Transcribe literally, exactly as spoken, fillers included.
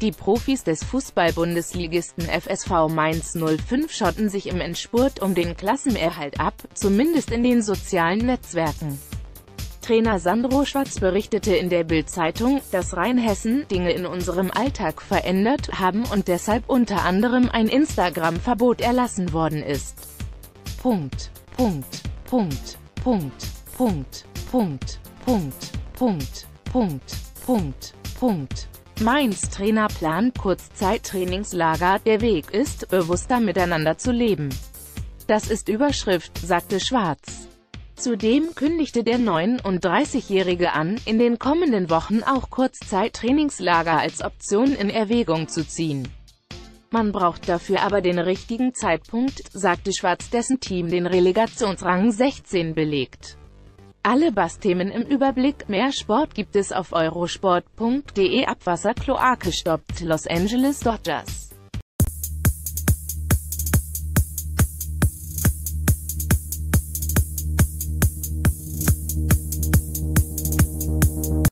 Die Profis des Fußball-Bundesligisten F S V Mainz null fünf schotten sich im Endspurt um den Klassenerhalt ab, zumindest in den sozialen Netzwerken. Trainer Sandro Schwarz berichtete in der Bild-Zeitung, dass Rheinhessen Dinge in unserem Alltag verändert haben und deshalb unter anderem ein Instagram-Verbot erlassen worden ist. Punkt. Punkt. Punkt. Punkt. Punkt. Punkt. Punkt. Punkt. Punkt. Punkt. Punkt. Mainz-Trainer plant Kurzzeit-Trainingslager. Der Weg ist, bewusster miteinander zu leben. Das ist Überschrift, sagte Schwarz. Zudem kündigte der neununddreißigjährige an, in den kommenden Wochen auch Kurzzeit-Trainingslager als Option in Erwägung zu ziehen. Man braucht dafür aber den richtigen Zeitpunkt, sagte Schwarz, dessen Team den Relegationsrang sechzehn belegt. Alle B A S-Themen im Überblick. Mehr Sport gibt es auf eurosport punkt de. Abwasser Kloake stoppt Los Angeles Dodgers.